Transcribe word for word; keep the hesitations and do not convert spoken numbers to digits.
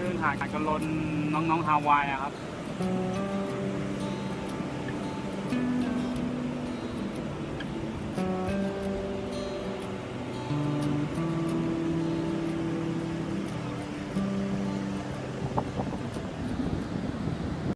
คลื่นหาดกระลนน้องๆฮาวายอะครับ